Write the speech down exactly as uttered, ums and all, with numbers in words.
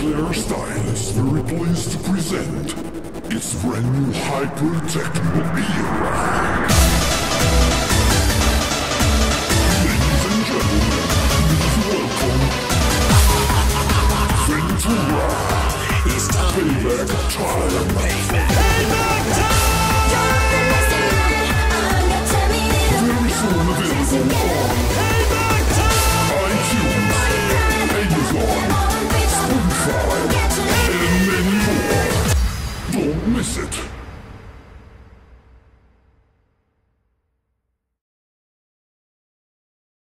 Sinclair Stylus very pleased to present its brand new hyper-techno era. Ladies and gentlemen, please welcome Ventura. It's payback time.